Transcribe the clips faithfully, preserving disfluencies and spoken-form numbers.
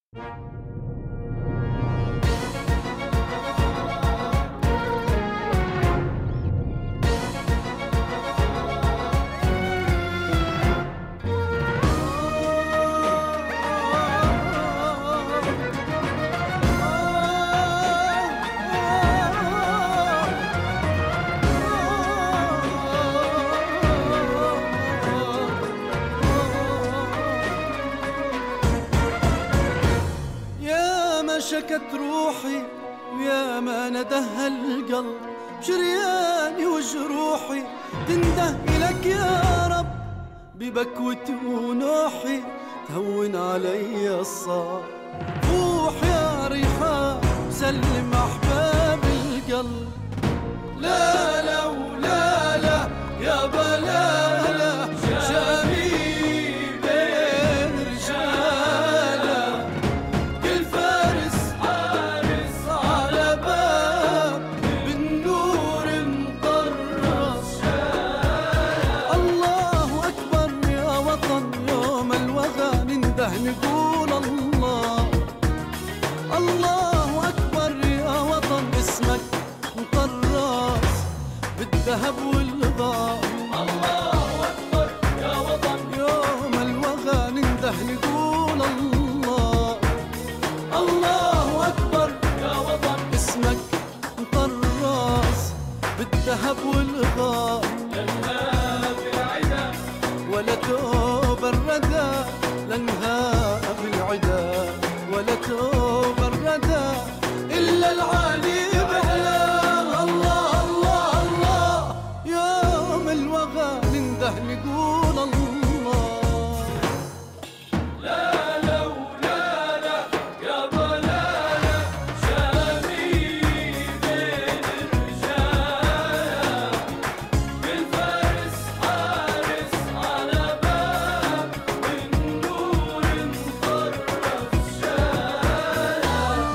شكت روحي ويا ما ندهى القلب شرياني وجروحي تنده إلك يا رب ببكوتي ونوحي تهون علي الصعب. فوح يا ريحان سلم أحباب القلب. لا لا ولا لا يا بلالا شامي بين رجالا كل فارس حارس على باب بالنور مطرس. الله أكبر يا وطن يوم الوغى ننده نقول الله. الله أكبر يا وطن اسمك مطرس بالذهب والغار. الله أكبر يا وطن يوم الوغى ننده نقول الله. الله أكبر يا وطن اسمك مطرس بالذهب والغار. لنهاب العدا ولا توب الردى لنهاب العدا ولا توب الردى إلا العالي بهلا. الله الله الله يوم الوغى ننده نقول الله. لا لا ولا لا يا بلالا شامي بين الرجال بالفارس حارس على باب بالنور مطرف شال.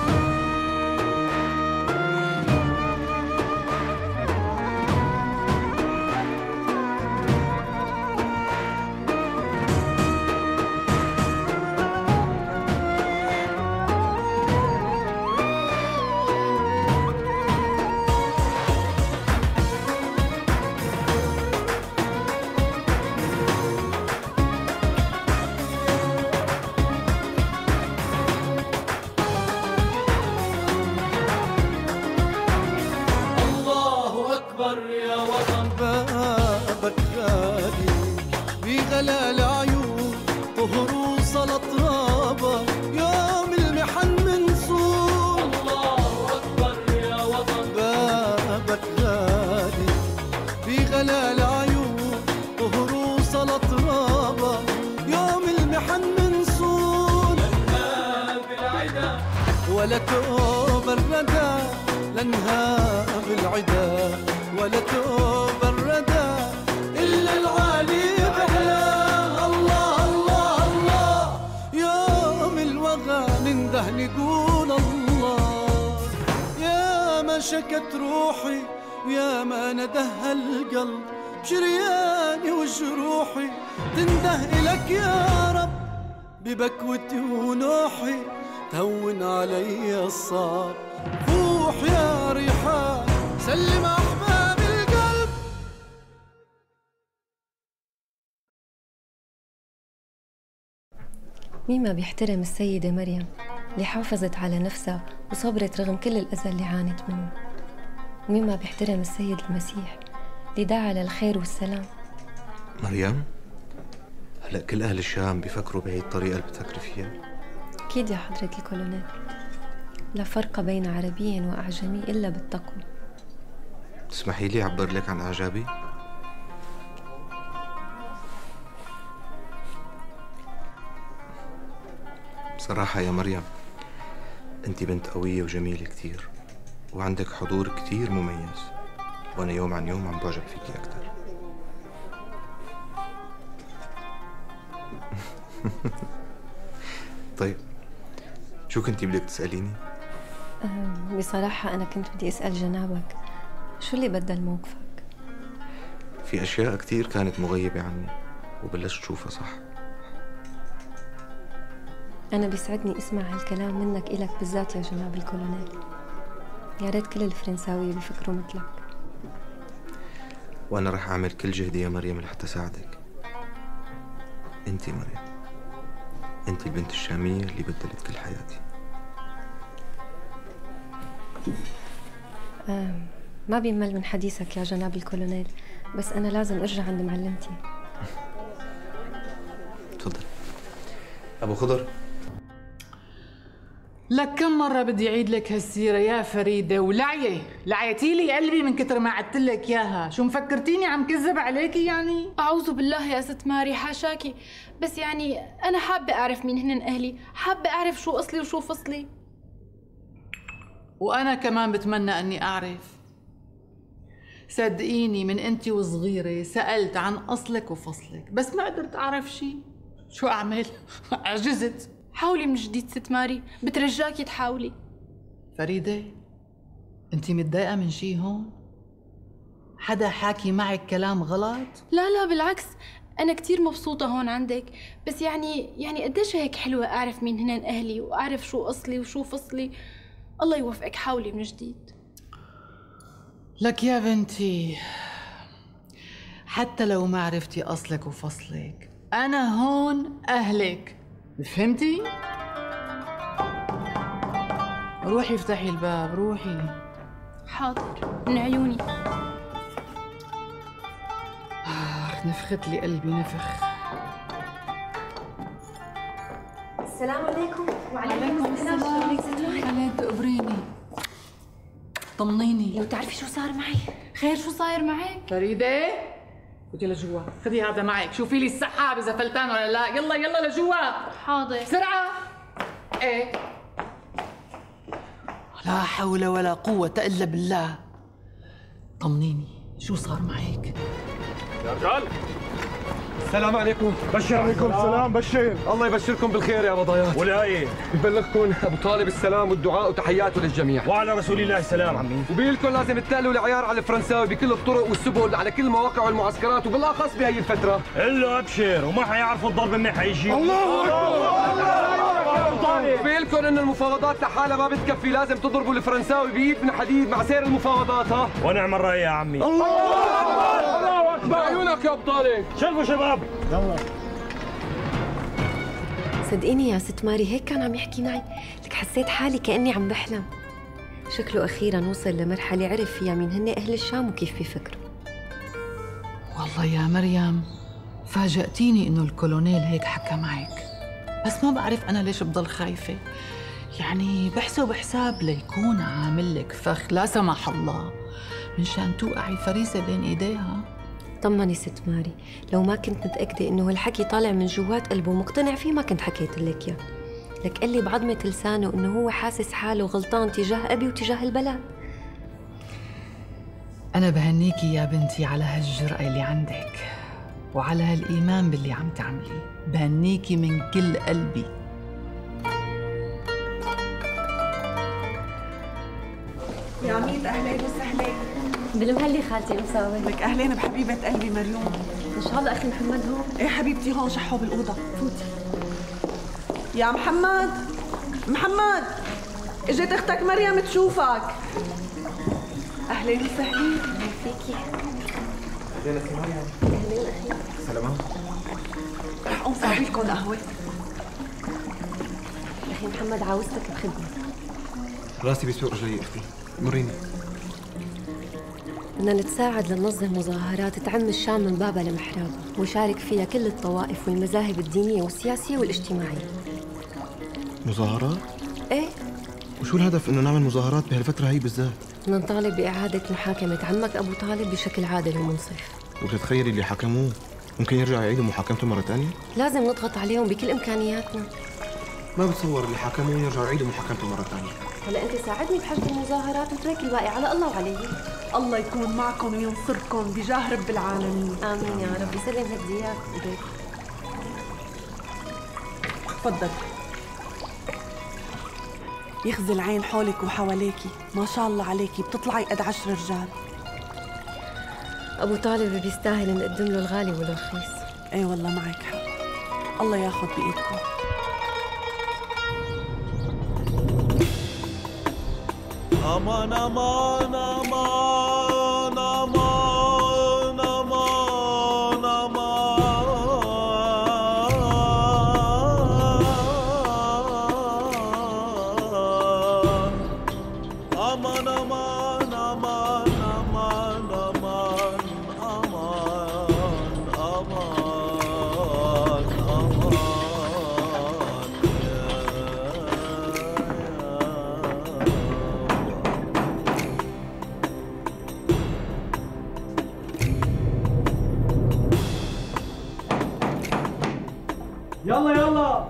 الله أكبر يا وطن بابك غالي بغلا العيون طهر وصل طرابة يوم المحن منصور. الله أكبر يا وطن بابك غالي بغلا العيون طهر وصل طرابة يوم المحن منصور. لنهاب العدا ولا توب الردى لنهاب العدا ولا توب الردى إلا العالي بهلا. الله الله الله يوم الوغى ننده نقول الله. يا ما شكت روحي ويا ما ندهى القلب شرياني وجروحي تنده إلك يا رب ببكوتي ونوحي تهون علي الصعب. فوح يا ريحان سلم أحباب القلب. مين ما بيحترم السيدة مريم اللي حافظت على نفسها وصبرت رغم كل الأذى اللي عانت منه؟ ومين ما بيحترم السيد المسيح اللي دعا للخير والسلام؟ مريم؟ هلأ كل أهل الشام بيفكروا بهي الطريقة اللي بتفكري فيها. أكيد يا حضرة الكولونيل، لا فرق بين عربي وأعجمي إلا بالتقوى. تسمحي لي أعبر لك عن إعجابي؟ بصراحة يا مريم أنت بنت قوية وجميلة كتير وعندك حضور كتير مميز، وأنا يوم عن يوم عم بعجب فيكي أكتر. طيب شو كنتي بدك تسأليني؟ أه بصراحة أنا كنت بدي أسأل جنابك شو اللي بدل موقفك؟ في أشياء كتير كانت مغيبة عني وبلشت شوفها صح. أنا بيسعدني أسمع هالكلام منك إلك بالذات يا جناب الكولونيل. يا ريت كل الفرنساوية بيفكروا مثلك. وأنا رح أعمل كل جهدي يا مريم لحتى أساعدك. أنتي مريم، أنتي البنت الشامية اللي بدلت كل حياتي. آه ما بيمل من حديثك يا جناب الكولونيل، بس أنا لازم أرجع عند معلمتي. تفضل. أبو خضر، لك كم مرة بدي أعيد لك هالسيرة يا فريدة، ولعية لعيتي لي قلبي من كتر ما عدت لك إياها. شو مفكرتيني عم كذب عليكي يعني؟ أعوذ بالله يا ست ماري، حاشاكي، بس يعني أنا حابة أعرف مين هن أهلي، حابة أعرف شو أصلي وشو فصلي. وأنا كمان بتمنى أني أعرف. صدقيني من أنت وصغيرة سألت عن أصلك وفصلك، بس ما قدرت أعرف شي. شو أعمل؟ عجزت. حاولي من جديد ست ماري، بترجاكي تحاولي. فريدة، أنت متضايقة من شي هون؟ حدا حاكي معك كلام غلط؟ لا لا بالعكس، أنا كتير مبسوطة هون عندك، بس يعني يعني قديش هيك حلوة أعرف مين هن أهلي وأعرف شو أصلي وشو فصلي. الله يوفقك، حاولي من جديد. لك يا بنتي، حتى لو ما عرفتي أصلك وفصلك، أنا هون أهلك، فهمتي؟ روحي افتحي الباب، روحي. حاضر، من عيوني. آه نفخت لي قلبي نفخ. السلام عليكم. وعليكم السلام. خليت تقبريني، طمنيني. لو تعرفي شو صار معي. خير، شو صاير معك؟ فريدة، خدي لجوا، خدي هذا معك، شوفي لي السحاب إذا فلتان ولا لا. يلا يلا لجوا. حاضر. بسرعة. إيه. لا حول ولا قوة إلا بالله. طمنيني، شو صار معك؟ يا رجال، السلام عليكم. بشر عليكم السلام. بشر. الله يبشركم بالخير يا بضايات. ولايه ببلغكم ابو طالب السلام والدعاء وتحياته للجميع. وعلى رسول الله السلام. عمي وبيقول لازم تتقلوا العيار على الفرنساوي بكل الطرق والسبل على كل المواقع والمعسكرات، وبالاخص بهي الفتره. قل له ابشر وما حيعرفوا الضرب منيح حيجي. الله اكبر. بيقول انه المفاوضات لحالها ما بتكفي، لازم تضربوا الفرنساوي بايد من حديد مع سير المفاوضات. ها ونعم الراي يا عمي. الله اكبر. الله اكبر. بعيونك يا ابو طالب. شلفوا شباب. يلا. صدقيني يا ست ماري، هيك كان عم يحكي معي، لك حسيت حالي كأني عم بحلم. شكله أخيراً وصل لمرحلة عرف فيها مين هن أهل الشام وكيف بيفكروا. والله يا مريم فاجأتيني إنه الكولونيل هيك حكى معك، بس ما بعرف أنا ليش بضل خايفة. يعني بحسب حساب ليكون عامل لك فخ لا سمح الله منشان توقعي فريسة بين إيديها. طمني ست ماري، لو ما كنت متأكدة إنه هالحكي طالع من جوات قلبه مقتنع فيه ما كنت حكيت لك إياه. لك قال لي بعضمة لسانه إنه هو حاسس حاله غلطان تجاه أبي وتجاه البلد. أنا بهنيكي يا بنتي على هالجرأة اللي عندك وعلى هالإيمان باللي عم تعمليه، بهنيكي من كل قلبي. يا عميد أهلين وسهلين. بالمهلي خالتي مساوي. لك أهلين بحبيبة قلبي مريوم. إن شاء الله أخي محمد هون. إيه حبيبتي هون، شحوا بالأوضة. فوتي. يا محمد، محمد اجت أختك مريم تشوفك. أهلين وسهلين. أهلا فيكي. أهلين أختي مريم. أهلين أخي. سلامات. رح قوم صاوي لكم قهوة. أخي محمد عاوزتك بخدمة. راسي بيسوق رجلي أختي، مريني. بدنا نتساعد لننظم مظاهرات تعم الشام من بابها لمحرابها ويشارك فيها كل الطوائف والمذاهب الدينية والسياسية والاجتماعية. مظاهرات؟ ايه. وشو الهدف انه نعمل مظاهرات بهالفترة هي بالذات؟ بدنا نطالب بإعادة محاكمة عمك أبو طالب بشكل عادل ومنصف. وبتتخيلي اللي حكموه ممكن يرجعوا يعيدوا محاكمته مرة ثانية؟ لازم نضغط عليهم بكل إمكانياتنا. ما بتصور اللي حكموه يرجعوا يعيدوا محاكمته مرة ثانية. هلا أنت ساعدني بحشد المظاهرات وترك الباقي على الله وعلي. الله يكون معكم وينصركم بجاه رب العالمين. آمين يا رب. يسلم هديات إيديك. تفضل. يخزي العين حولك وحواليكي، ما شاء الله عليكي بتطلعي قد عشر رجال. أبو طالب بيستاهل نقدم له الغالي والرخيص. ايه والله معك حق. الله ياخذ بإيدكم. أمان أمان أمان أمان أمان أمان أمان أمان أمان أمان أمان أمان أمان يلا يلا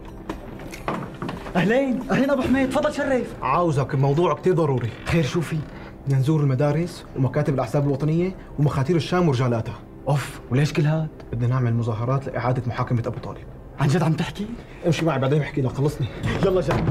اهلين اهلين ابو حميد، تفضل شرف. عاوزك بموضوع كتير ضروري. خير شو في؟ بدنا نزور المدارس ومكاتب الاحزاب الوطنيه ومخاتير الشام ورجالاتها. اوف، وليش كل هاد؟ بدنا نعمل مظاهرات لاعاده محاكمه ابو طالب. عن جد عم تحكي؟ امشي معي بعدين بحكي لك، خلصني. يلا جاي.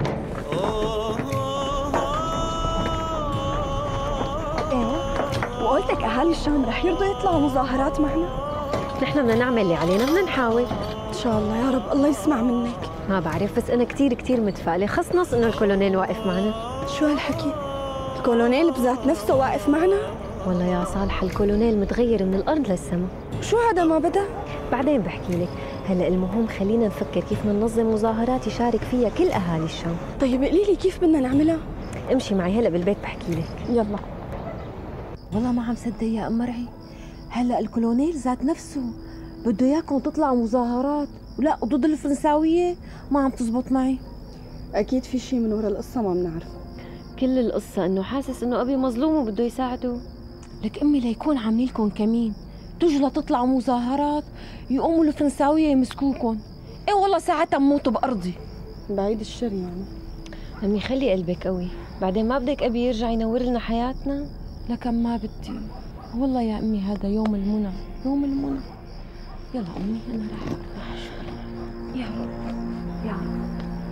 ايه وقلت لك اهالي الشام رح يرضوا يطلعوا مظاهرات معنا؟ نحن بدنا نعمل اللي علينا، بدنا نحاول. ان شاء الله يا رب، الله يسمع منك. ما بعرف، بس انا كثير كثير متفائله، خصنص انه الكولونيل واقف معنا. شو هالحكي؟ الكولونيل بذات نفسه واقف معنا؟ والله يا صالحه الكولونيل متغير من الارض للسما. شو هذا ما بدا؟ بعدين بحكي لك. هلا المهم خلينا نفكر كيف بدنا ننظم مظاهرات يشارك فيها كل اهالي الشام. طيب قولي لي كيف بدنا نعملها؟ امشي معي هلا بالبيت بحكي لك. يلا. والله ما عم صدق يا ام مرعي، هلا الكولونيل ذات نفسه بده اياكم تطلعوا مظاهرات، ولا ضد الفرنساويه ما عم تزبط معي. اكيد في شيء من وراء القصه ما بنعرفه. كل القصه انه حاسس انه ابي مظلوم وبده يساعده. لك امي ليكون عاملين لكم كمين، تجوا لتطلعوا مظاهرات يقوموا الفرنساويه يمسكوكم. ايه والله ساعتها بموتوا بارضي. بعيد الشر يعني. امي خلي قلبك قوي، بعدين ما بدك ابي يرجع ينور لنا حياتنا. لكن ما بدي والله يا امي، هذا يوم المنى، يوم المنى. يلا امي انا راح ارتاح شوي. يا رب يا رب.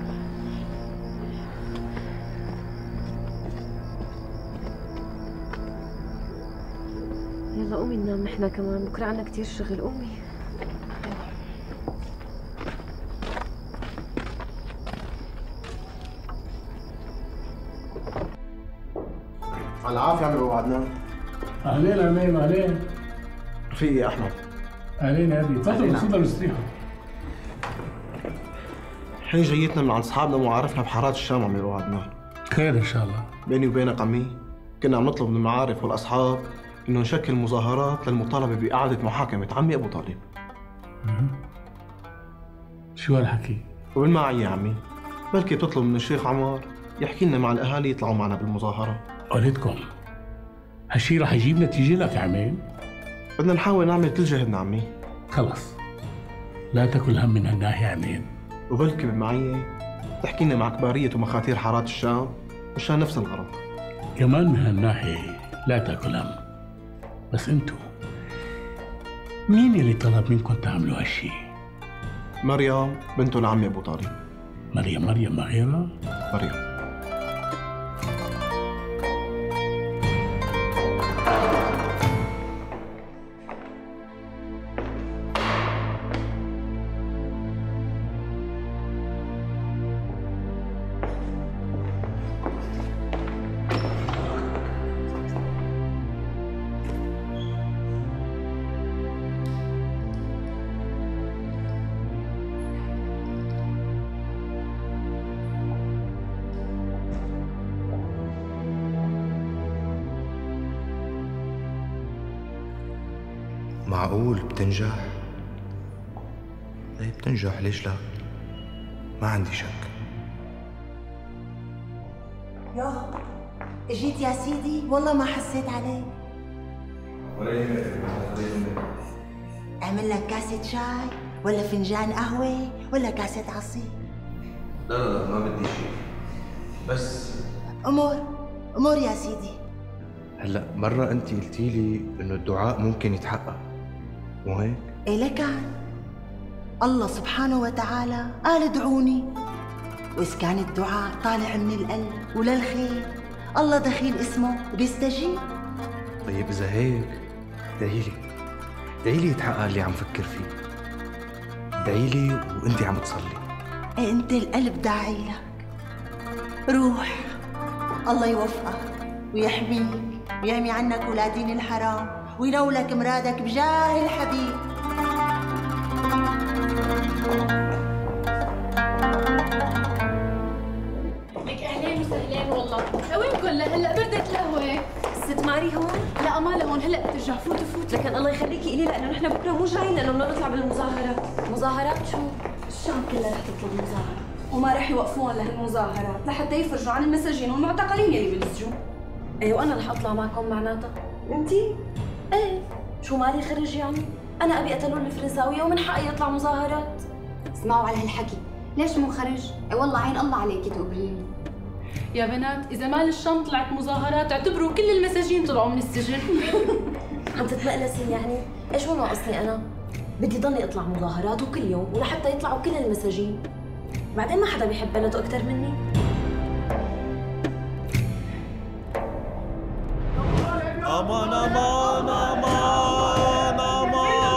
يلا قومي ننام نحن كمان، بكره عنا كثير شغل. قومي. على العافيه عم وعدنا. اهلين اهلين اهلين. رفيقي يا احمد. اهلين يا ابي، تفضلوا تفضلوا استريحوا. حين جيتنا من عند اصحابنا ومعارفنا بحارات الشام عم يوعدنا. خير ان شاء الله. بيني وبينك عمي كنا عم نطلب من المعارف والاصحاب انه نشكل مظاهرات للمطالبه باعاده محاكمه عمي ابو طالب. شو هالحكي؟ وبالمعية يا عمي، بلكي بتطلب من الشيخ عمار يحكي لنا مع الاهالي يطلعوا معنا بالمظاهره. قلتكم هالشي رح يجيب نتيجه لك يا عمي؟ بدنا نحاول نعمل كل جهدنا عمي. خلص لا تكل هم من هالناحيه عمين. وبلكي بالمعية تحكي لنا مع كباريه ومخاتير حارات الشام مشان نفس الغرض. كمان من هالناحيه لا تاكل هم. بس انتو مين اللي طلب منكم تعملوا هالشي؟ مريم بنته لعمي ابو طالب. مريم مريم ما غيرها؟ مريم. معقول بتنجح؟ ايه بتنجح، ليش لا؟ ما عندي شك. يا اجيت يا سيدي، والله ما حسيت عليك. ولا يهمك، اعمل لك كاسة شاي ولا فنجان قهوة ولا كاسة عصير؟ لا لا لا ما بدي شيء، بس امور امور يا سيدي. هلا مرة انت قلتي لي انه الدعاء ممكن يتحقق، مو هيك؟ ايه لكان الله سبحانه وتعالى قال ادعوني، واذا كان الدعاء طالع من القلب وللخير الله دخيل اسمه وبيستجيب. طيب اذا هيك ادعي لي، ادعي لي يتحقق اللي عم فكر فيه. ادعي لي وانت عم تصلي. إيه انت القلب داعي لك. روح الله يوفقك ويحميك ويحمي عنك ولادين الحرام وينولك مرادك بجاه الحبيب. لك اهلين وسهلين والله. لوينكم لهلا بردت القهوه؟ ست ماري هون؟ لا ما لهون، هلا بترجع. فوتوا فوتوا. لكن الله يخليكي إلي لانه نحن بكره مو جايين لانه بدنا نطلع بالمظاهرات. مظاهرات شو؟ الشام كلها رح تطلع مظاهرة وما رح يوقفون لهالمظاهرات لحتى يفرجوا عن المساجين والمعتقلين يلي بالسجون. ايه وانا رح اطلع معكم معناتها. انتي؟ ايه شو مالي خرج يعني؟ انا ابي قتلون الفرنساويه ومن حقي يطلع مظاهرات. اسمعوا على هالحكي، ليش مو خرج؟ اي والله عين الله عليكي تقبريني. يا بنات اذا مال الشام طلعت مظاهرات اعتبروا كل المساجين طلعوا من السجن. عم تتمقلسي يعني؟ ايش هو ناقصني انا؟ بدي ضلني اطلع مظاهرات وكل يوم ولحتى يطلعوا كل المساجين. بعدين ما حدا بيحب بلده اكثر مني. امان امان امان امان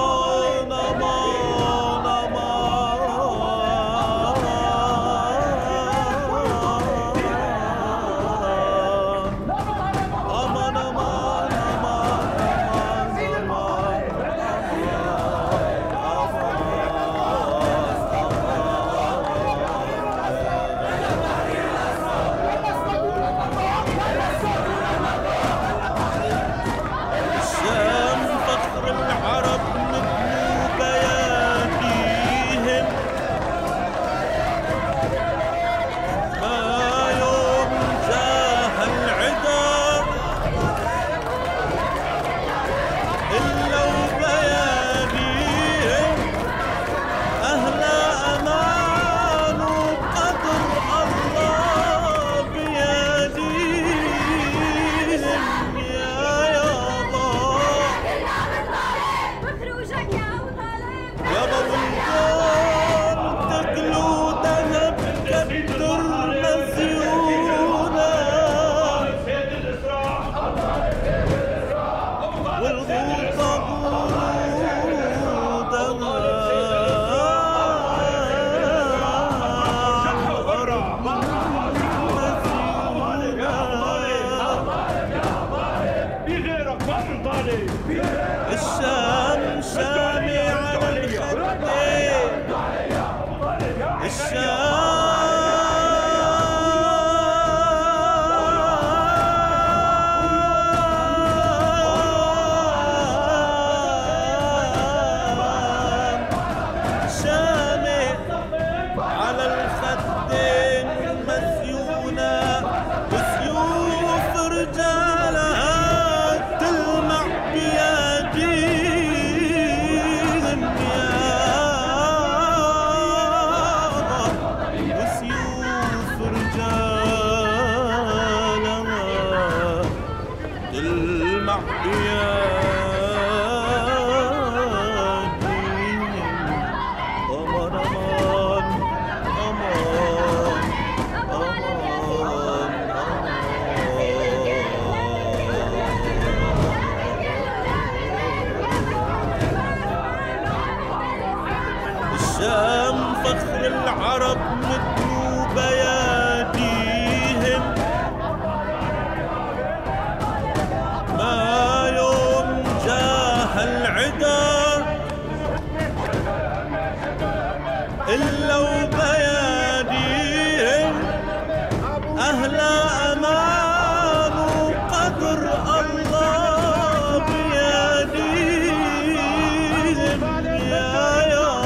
الشام شامي على الخدين الشام فخر العرب مثل بياديهم ما يوم جاه العدا إلا وبياديهم أهل أمان وقدر الله بياديهم يا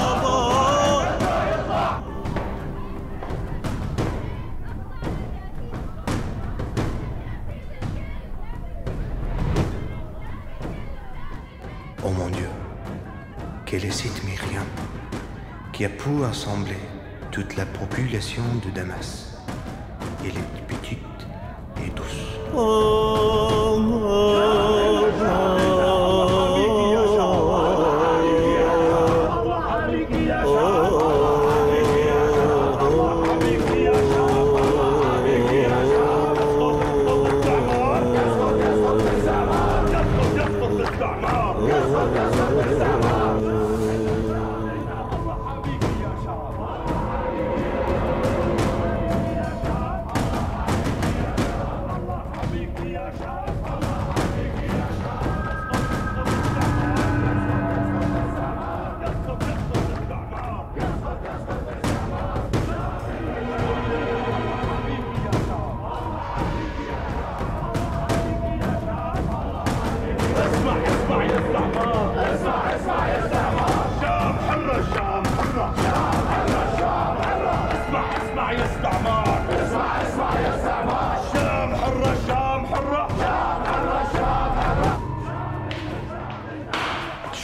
Oh mon Dieu, quel est cet Myriam qui a pu assembler toute la population de Damas. Elle est petite et douce. Oh, oh,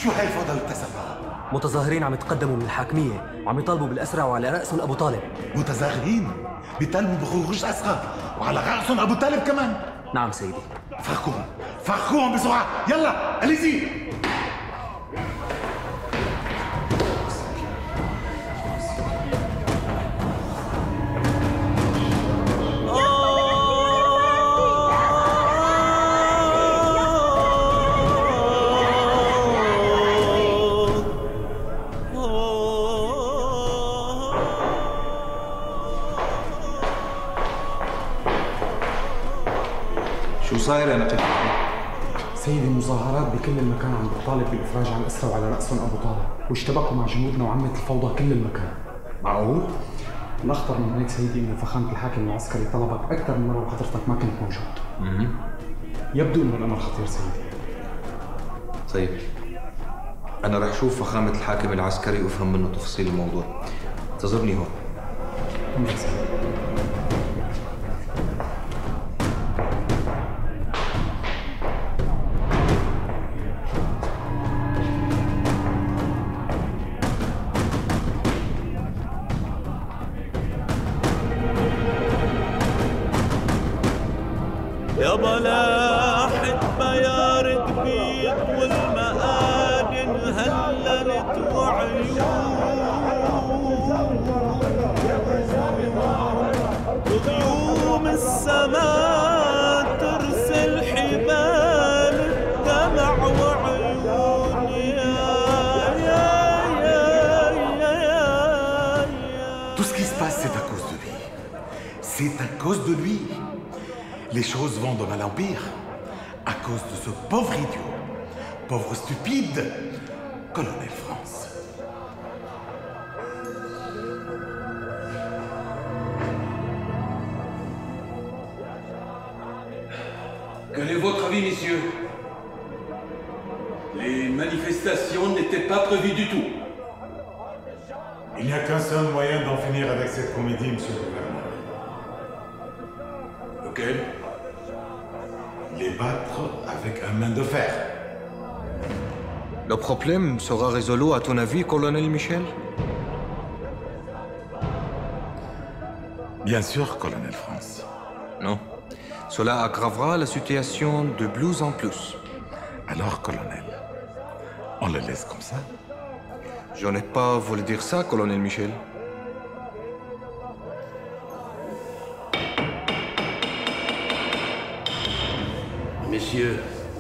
شو هاي الفوضى اللي بتحصل؟ متظاهرين عم يتقدموا من الحاكمية وعم يطالبوا بالأسرى وعلى رأسهم أبو طالب. متظاهرين؟ بيطالبوا بخروج أسرى وعلى رأسهم أبو طالب كمان؟ نعم سيدي. فخوهم فخوهم بسرعة، يلا أليزي. شو صاير يا نقيب؟ سيدي المظاهرات بكل المكان عم بتطالب بالإفراج عن الأسرى وعلى رأسهم أبو طالب، واشتبكوا مع جنودنا وعمت الفوضى كل المكان. معقول؟ الأخطر من هيك سيدي إنه فخامة الحاكم العسكري طلبك أكثر من مرة وحضرتك ما كنت موجود. اها يبدو إنه الأمر خطير سيدي. طيب أنا رح أشوف فخامة الحاكم العسكري وأفهم منه تفاصيل الموضوع. انتظرني هون. أمرك سيدي. يا ملاحة بيار كبير والمآذن هللت وعيون وغيوم السماء ترسل حبال الدمع وعيون يا يا يا يا يا. Tout ce qui se passe, c'est à cause de lui. C'est à cause de lui. Les choses vont de mal en pire à cause de ce pauvre idiot, pauvre stupide, colonel France. Quel est votre avis, messieurs? Les manifestations n'étaient pas prévues du tout. Il n'y a qu'un seul moyen d'en finir avec cette comédie, monsieur le gouverneur. Lequel? Les battre avec un main de fer. Le problème sera résolu, à ton avis, colonel Michel? Bien sûr, colonel France. Non. Cela aggravera la situation de plus en plus. Alors, colonel, on le laisse comme ça? Je n'ai pas voulu dire ça, colonel Michel. Messieurs,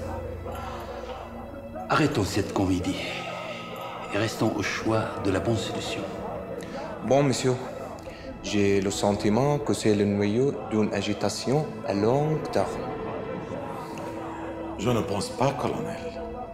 arrêtons cette comédie et restons au choix de la bonne solution. Bon, monsieur, j'ai le sentiment que c'est le noyau d'une agitation à longue terme. Je ne pense pas, colonel.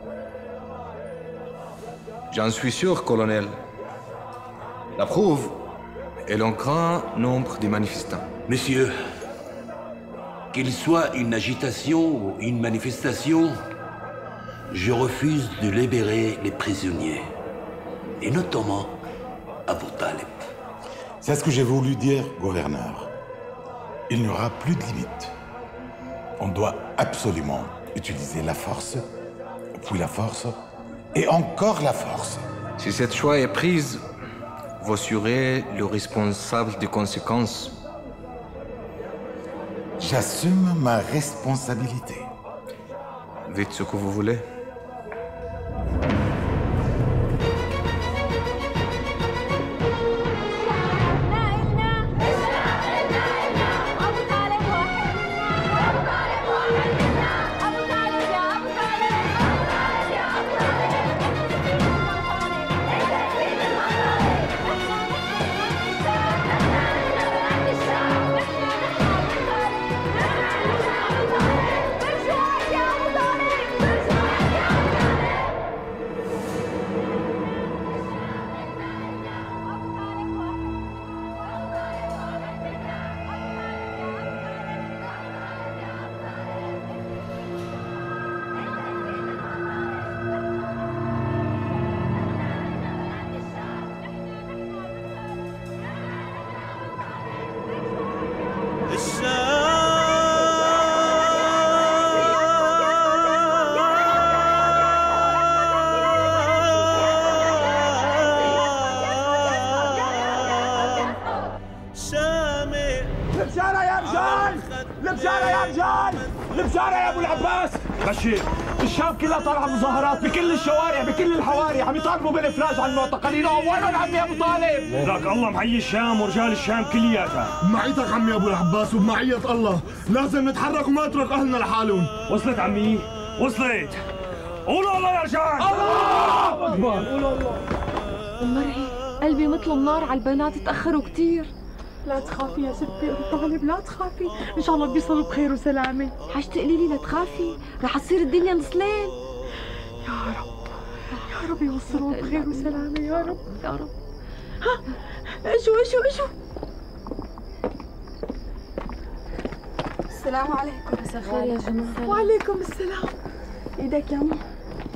J'en suis sûr, colonel. La preuve est le grand nombre de manifestants. Messieurs, qu'il soit une agitation ou une manifestation, je refuse de libérer les prisonniers, et notamment Abu Talib. C'est ce que j'ai voulu dire, gouverneur. Il n'y aura plus de limite. On doit absolument utiliser la force, puis la force, et encore la force. Si cette choix est prise, vous serez le responsable des conséquences. J'assume ma responsabilité. Dites ce que vous voulez. البشاره يا رجال، البشاره يا رجال، البشاره يا ابو العباس. بشير، الشام كلها طالعه مظاهرات بكل الشوارع بكل الحواري، عم يطالبوا بالافراج عن المعتقلين. وينهم عمي ابو طالب؟ لك الله معي الشام ورجال الشام كلياتها. بمعيتك عمي ابو العباس وبمعيه الله، لازم نتحرك وما نترك اهلنا لحالهم. وصلت عمي؟ وصلت. قولوا الله يا رجال. الله اكبر. قولوا الله. مرعي قلبي مثل النار على البنات، تاخروا كثير. لا تخافي يا ستي ام طالب، لا تخافي، ان شاء الله بيصلوا بخير وسلامه. حاج تقولي لي لا تخافي، رح تصير الدنيا نصلين. يا رب يا رب يوصلوا بخير وسلامه يا رب يا رب. ها اجوا اجوا اجوا. السلام عليكم. مساء الخير يا جماعه. وعليكم السلام. ايدك يا ماما.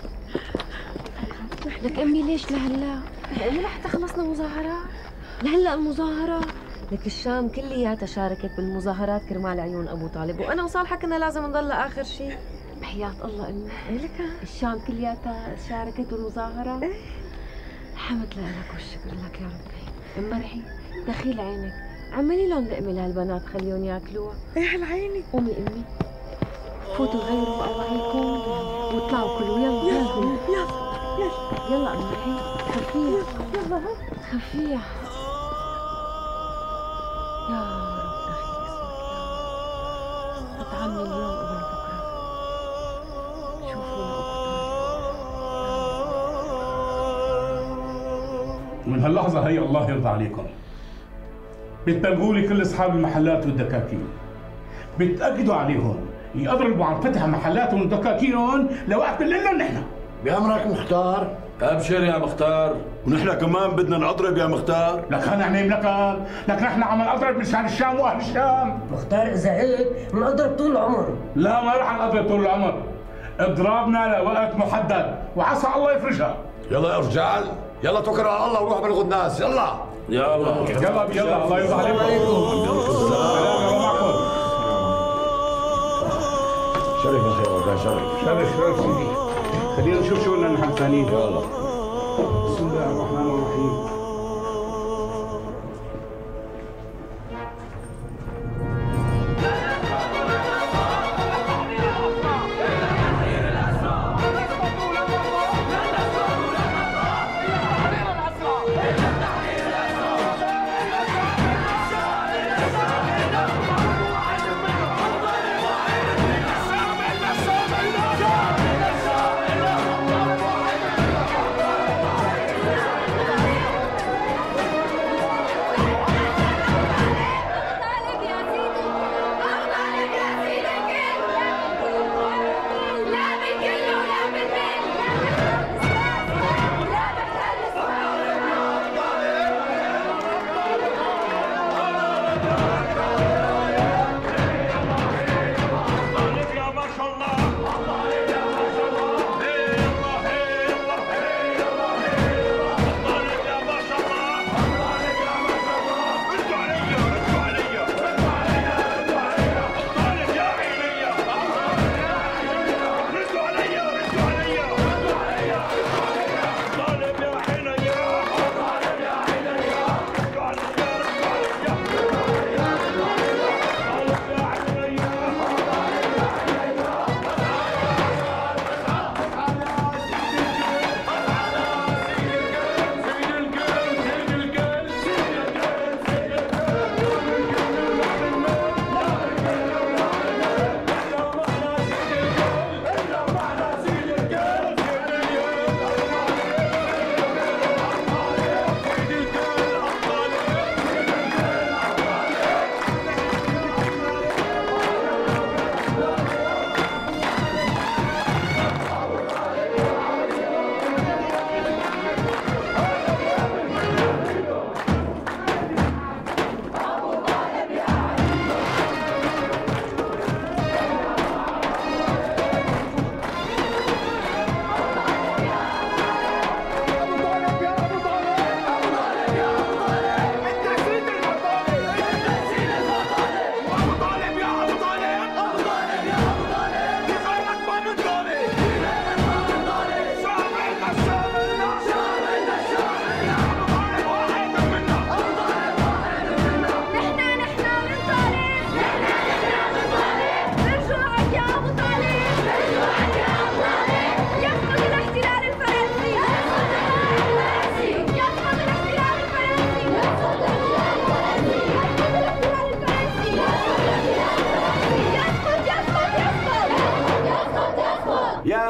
لك امي ليش لهلا؟ امي لحتى خلصنا مظاهرات. لهلا المظاهرات. لك الشام كلياتها شاركت بالمظاهرات كرمال عيون ابو طالب، وانا وصالحه كنا لازم نضل لاخر شيء. بحياة الله امي. لك الشام كلياتها شاركت بالمظاهرات. الحمد لله والشكر لك يا ربي. ام مرحي دخيل عينك، عملي لهم لقمه لهالبنات خليهم ياكلوها. ايه العيني. قومي امي، فوتوا غيروا اواعيكم واطلعوا كلوا. يلا يلا يلا يلا يلا ام مرحي خفيها. يلا ها خفيها يا رب. دخيل اسمك يا رب. اتعمي اليوم قبل بكره. شوفوا من هاللحظة هي الله يرضى عليكم. بتبلغوا لي كل اصحاب المحلات والدكاكين، بتأكدوا عليهم يقربوا عن فتح محلاتهم ودكاكينهم لوقت لنا نحن. بأمرك مختار. ابشر يا مختار، ونحن كمان بدنا نضرب يا مختار. لك خلينا نعمل لك لك نحن عم نضرب مشان الشام واهل الشام. مختار اذا هيك بنضرب طول العمر. لا ما رح نضرب طول العمر، اضرابنا لوقت محدد وعسى الله يفرجها. يلا يا رجال، يلا توكل على الله وروح بلغوا الناس. يلا يلا يلا يلا الله يرضى عليكم. السلام يا معكم. شرف الخير يا شرف. شرف شرف سيدي. خلينا نشوف شو لنا نحن ثانيين. يلا. بسم الله الرحمن الرحيم.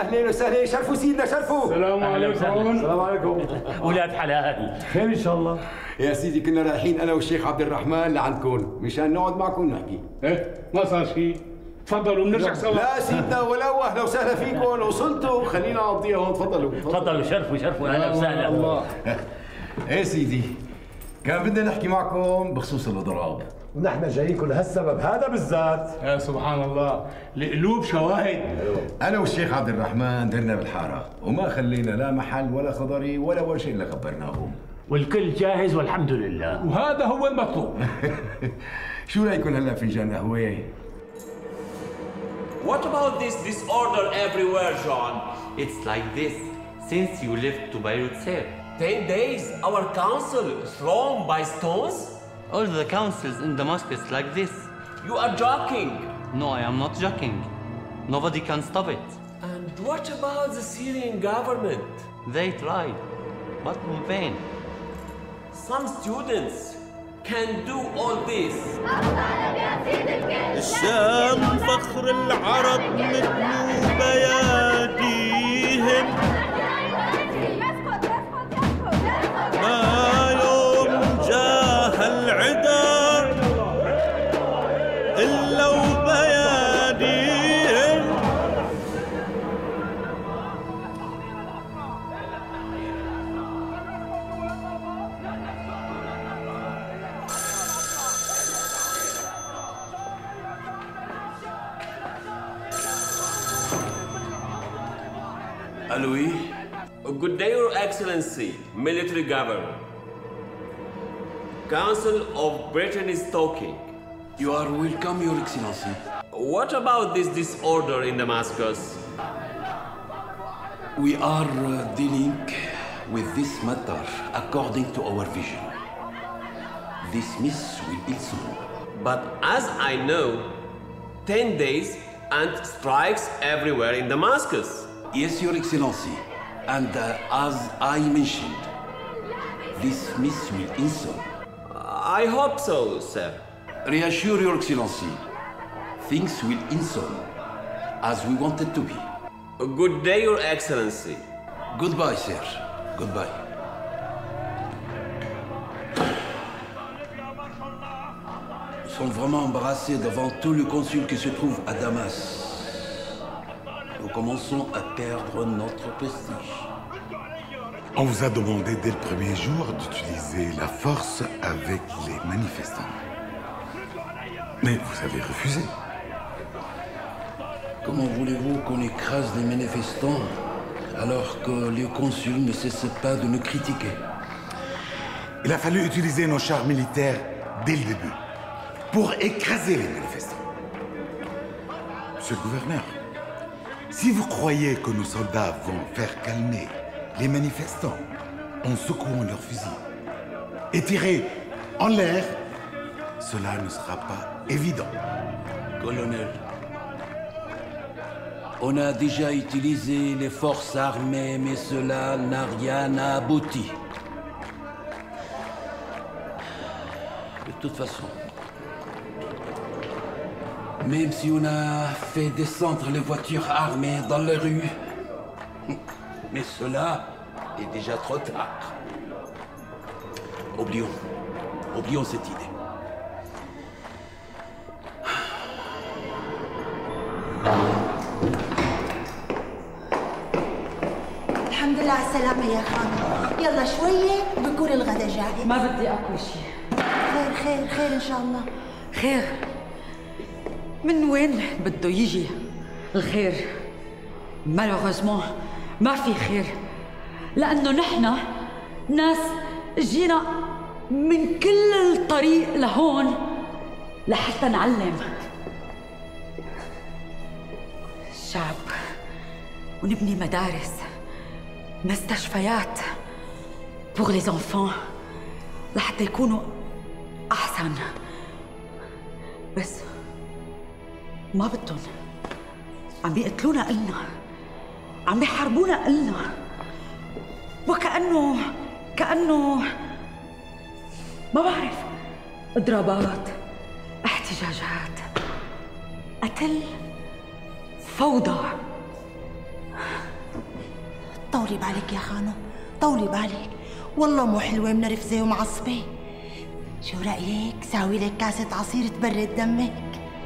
اهلين وسهلين، شرفوا سيدنا شرفوا. السلام عليكم. السلام عليكم. ولاد حلال. خير ان شاء الله. يا سيدي كنا رايحين انا والشيخ عبد الرحمن لعندكم مشان نقعد معكم ونحكي. ايه ما صار شيء. تفضلوا بنرجع سوا. لا سيدنا ولو اهلا وسهلا فيكم، وصلتوا خلينا نقضيها هون. تفضلوا تفضلوا شرفوا شرفوا اهلا وسهلا. الله. ايه سيدي كان بدنا نحكي معكم بخصوص الاضراب، ونحن جايينكم لهالسبب هذا بالذات. يا سبحان الله، القلوب شواهد. انا والشيخ عبد الرحمن درنا بالحاره وما خلينا لا محل ولا خضري ولا ولا شيء الا خبرناهم، والكل جاهز والحمد لله، وهذا هو المطلوب. شو رايكم هلا فنجان قهوه؟ What about this disorder everywhere, John? It's like this since you left to Beirut, sir. Ten days, our council thrown by stones? All the councils in Damascus like this. You are joking. No, I am not joking. Nobody can stop it. And what about the Syrian government? They tried, but in vain. Some students can do all this. الشام فخر العرب مثل بياديهم، ما يوم جاه العدا إلا وبياديهم. Aloui, good day, Your Excellency, Military Governor. Council of Britain is talking. You are welcome, Your Excellency. What about this disorder in Damascus? We are uh, dealing with this matter according to our vision. Dismiss will be soon. But as I know, ten days and strikes everywhere in Damascus. Yes, Your Excellency. And uh, as I mentioned, dismiss will ensue. I hope so, sir. Reassure Your Excellency, things will ensue as we want it to be. Good day, Your Excellency. Goodbye, sir. Goodbye. Nous sommes vraiment embarrassés devant tout le consul qui se trouve à Damas. Nous commençons à perdre notre prestige. On vous a demandé dès le premier jour d'utiliser la force avec les manifestants. Mais vous avez refusé. Comment voulez-vous qu'on écrase les manifestants alors que le consul ne cesse pas de nous critiquer? Il a fallu utiliser nos chars militaires dès le début pour écraser les manifestants. Monsieur le gouverneur, si vous croyez que nos soldats vont faire calmer les manifestants en secouant leurs fusils et tirer en l'air, cela ne sera pas évident. Colonel, on a déjà utilisé les forces armées, mais cela n'a rien abouti. De toute façon, même si on a fait descendre les voitures armées dans les rues, mais cela est déjà trop tard. Oublions, oublions cette idée. الحمد لله على السلامة يا خالد. يلا شوية وبكون الغدا جاهز. ما بدي اكل شيء. خير خير خير ان شاء الله. خير؟ من وين بده يجي الخير؟ مالوغوزمون ما في خير، لأنه نحن ناس جينا من كل الطريق لهون لحتى نعلم الشعب ونبني مدارس، مستشفيات pour les enfants لحتى يكونوا أحسن. بس ما بدهم، عم بيقتلونا إلنا، عم بيحاربونا إلنا، وكأنه كأنه ما بعرف، إضرابات، احتجاجات، قتل، فوضى. طولي بالك يا خانم، طولي بالك، والله مو حلوة منرفزة ومعصبة. شو رأيك ساوي لك كاسة عصير تبرد دمك؟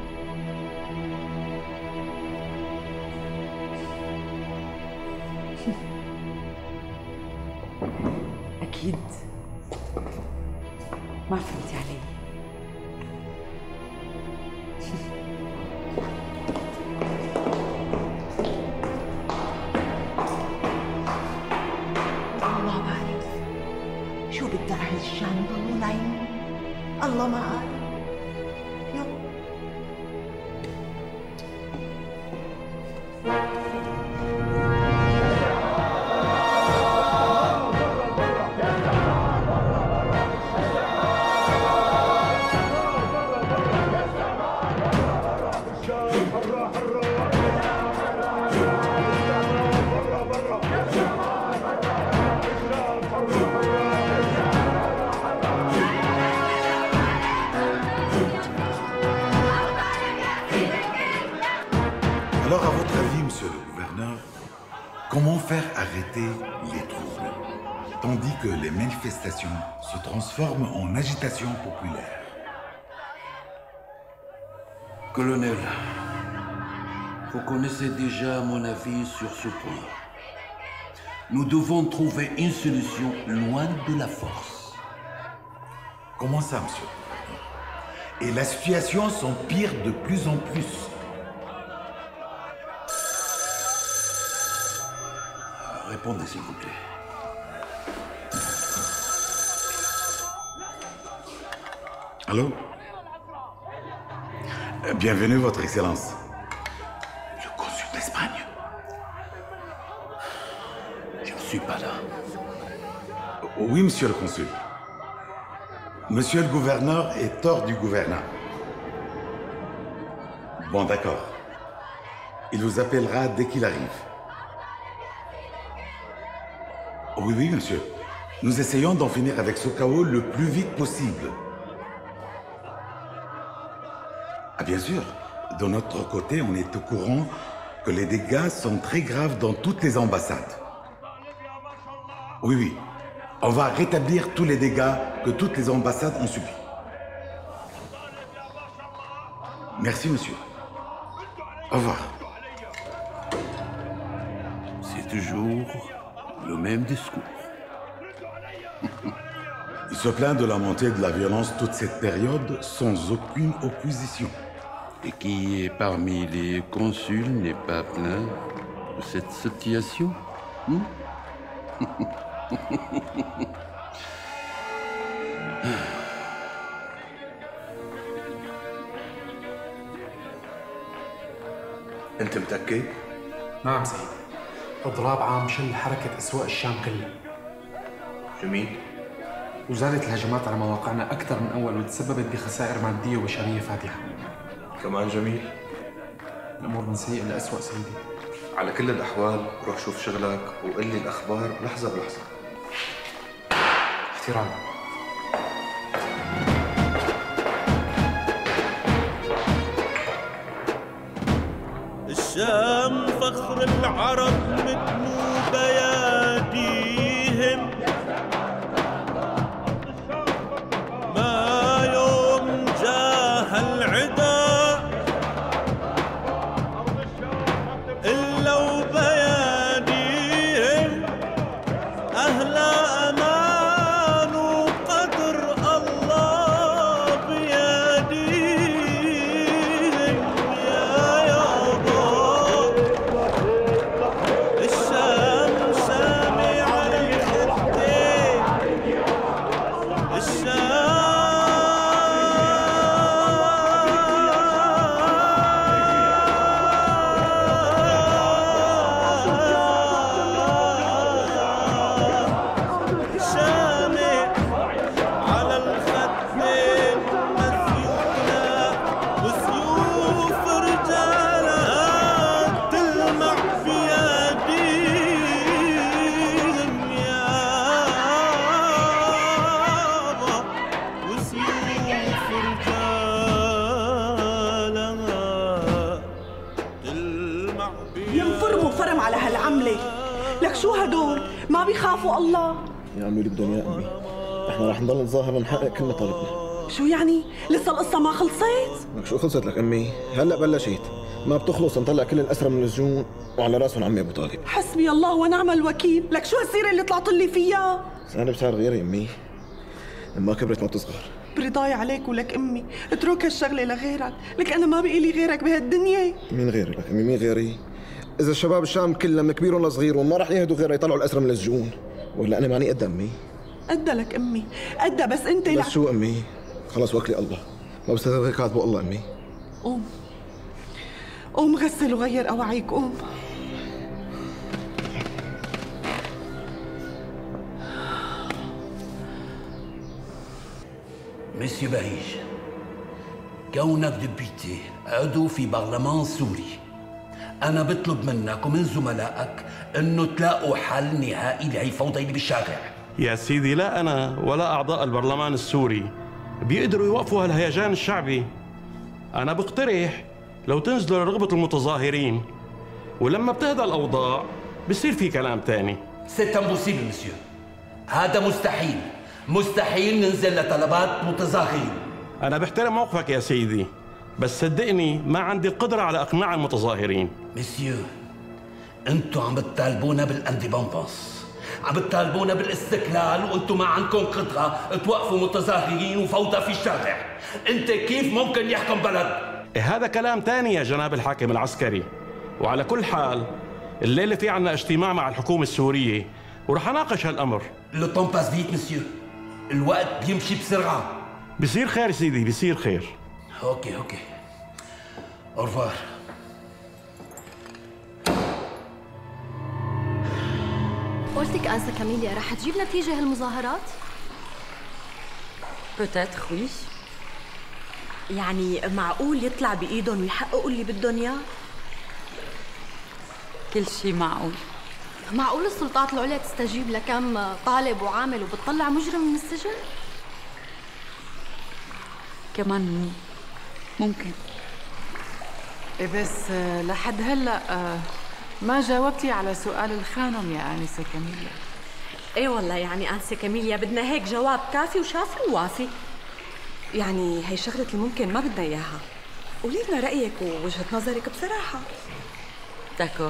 أكيد ما فهمتي علي. الله بعرف شو بدي أهل الشام يضلوا نايمين، الله ما عارف. Alors, à votre avis, monsieur le gouverneur, comment faire arrêter les troubles, tandis que les manifestations se transforment en agitation populaire? Colonel, vous connaissez déjà mon avis sur ce point. Nous devons trouver une solution loin de la force. Comment ça, monsieur? Et la situation s'empire de plus en plus. Répondez, s'il vous plaît. Allô? Bienvenue, Votre Excellence. Le consul d'Espagne. Je ne suis pas là. Oui, monsieur le consul. Monsieur le gouverneur est hors du gouvernail. Bon, d'accord. Il vous appellera dès qu'il arrive. Oui, oui, monsieur. Nous essayons d'en finir avec ce chaos le plus vite possible. Ah, bien sûr. De notre côté, on est au courant que les dégâts sont très graves dans toutes les ambassades. Oui, oui. On va rétablir tous les dégâts que toutes les ambassades ont subis. Merci, monsieur. Au revoir. C'est toujours le même discours. Il se plaint de la montée de la violence toute cette période sans aucune opposition. Et qui, parmi les consuls, n'est pas plaint de cette situation? hmm? أنت متأكد؟ نعم سيدي. إضراب عام شل حركة أسواق الشام كلها. جميل. وزادت الهجمات على مواقعنا أكثر من أول وتسببت بخسائر مادية وبشرية فادحة. كمان جميل. الأمور من سيء لأسوأ سيدي. على كل الأحوال روح شوف شغلك وقل لي الأخبار لحظة بلحظة. احترام. الشام فخر العرب مدنو بياديهم، ما يوم جاه العدا إلا وبياديهم، أهل أمان وقدر الله بياديهم. يا يابا الشام سامي على الخدين، الشام سامي على الخدين، مسيوفنا وسيوف رجالها تلمع بيديهم. يابا وسيوف رجالها تلمع بيديهم. ينفرموا فرم على هالعملة، لك شو هدول؟ ما بيخافوا الله؟ يا عمي اللي بدهم يا امي، احنا رح نضل نظاهر ونحقق كل مطالبنا. شو يعني؟ لسه القصة ما خلصت؟ لك شو خلصت لك امي؟ هلا بلشت، ما بتخلص نطلع كل الاسرى من السجون وعلى راسهم عمي ابو طالب. حسبي الله ونعم الوكيل، لك شو هالسيرة اللي طلعت لي فيها؟ بس انا بصير غير يا امي، لما كبرت ما بتصغر. برضاي عليك ولك امي، اترك هالشغلة لغيرك، لك انا ما بقي لي غيرك بهالدنيا. مين غيري لك امي؟ مين غيري؟ اذا الشباب الشام كلهم كبيرهم لصغيرهم ما رح يهدوا غير يطلعوا الاسرى من السجون، ولا انا ماني قد امي؟ قد لك امي، قد بس انت لا. بس شو امي؟ خلص وكلي الله، ما بستغل غير كاتبه الله امي. قوم قوم غسل وغير اواعيك، قوم. مسيو بهيج، كونك ديبيتي عضو في برلمان سوري، أنا بطلب منك ومن زملائك إنه تلاقوا حل نهائي لهي الفوضى اللي بالشارع. يا سيدي لا أنا ولا أعضاء البرلمان السوري بيقدروا يوقفوا هالهيجان الشعبي. أنا بقترح لو تنزلوا لرغبة المتظاهرين، ولما بتهدى الأوضاع بصير في كلام تاني. سيت امبوسيبل مسيو، هذا مستحيل، مستحيل ننزل لطلبات متظاهرين. أنا بحترم موقفك يا سيدي، بس صدقني ما عندي القدرة على إقناع المتظاهرين. مسيو، أنتوا عم بتطالبونا بالانديبندنس، عم بتطالبونا بالاستقلال، وأنتوا ما عندكم قدرة توقفوا متظاهرين وفوضى في الشارع. أنت كيف ممكن يحكم بلد؟ إيه هذا كلام تاني يا جناب الحاكم العسكري. وعلى كل حال الليلة في عنا اجتماع مع الحكومة السورية ورح أناقش هالأمر. لو طون باس فيت مسيو، الوقت بيمشي بسرعة. بصير خير سيدي، بصير خير. اوكي اوكي، اورفوار. قلتك انسة كاميليا رح تجيب نتيجة هالمظاهرات؟ بوتيتر وي. يعني معقول يطلع بإيدهم ويحققوا اللي بدهم اياه؟ كل شيء معقول. معقول السلطات العليا تستجيب لكم طالب وعامل وبتطلع مجرم من السجن؟ كمان ممكن. بس لحد هلا ما جاوبتي على سؤال الخانم يا آنسة كاميليا. ايه والله يعني آنسة كاميليا بدنا هيك جواب كافي وشافي ووافي. يعني هي شغلة اللي ممكن ما بدنا اياها. قولي لنا رأيك ووجهة نظرك بصراحة. داكور.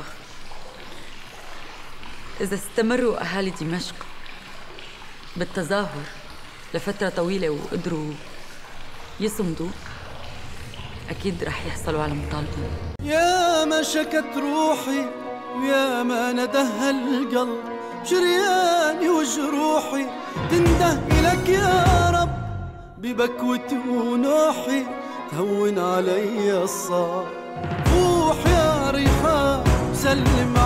إذا استمروا أهالي دمشق بالتظاهر لفترة طويلة وقدروا يصمدوا، أكيد رح يحصلوا على مطالبهم. يا ما شكت روحي ويا ما ندهى القلب، شرياني وجروحي تنده إلك يا رب، ببكوتي ونوحي تهون علي الصعب. روح يا ريحان سلم